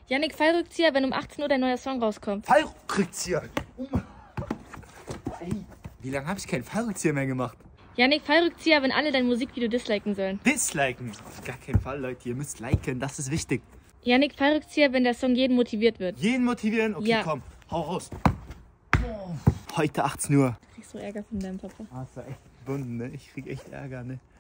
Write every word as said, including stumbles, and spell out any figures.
Yannick, Fallrückzieher, wenn um achtzehn Uhr dein neuer Song rauskommt. Fallrückzieher! Oh. Ey, wie lange habe ich keinen Fallrückzieher mehr gemacht? Yannick, Fallrückzieher, wenn alle dein Musikvideo disliken sollen. Disliken? Auf gar keinen Fall, Leute. Ihr müsst liken, das ist wichtig. Yannick, Fallrückzieher, wenn der Song jeden motiviert wird. Jeden motivieren? Okay, ja. Komm, hau raus. Heute achtzehn Uhr. Kriegst du Ärger von deinem Papa? Ah, ist ja echt gebunden, ne? Ich krieg echt Ärger, ne?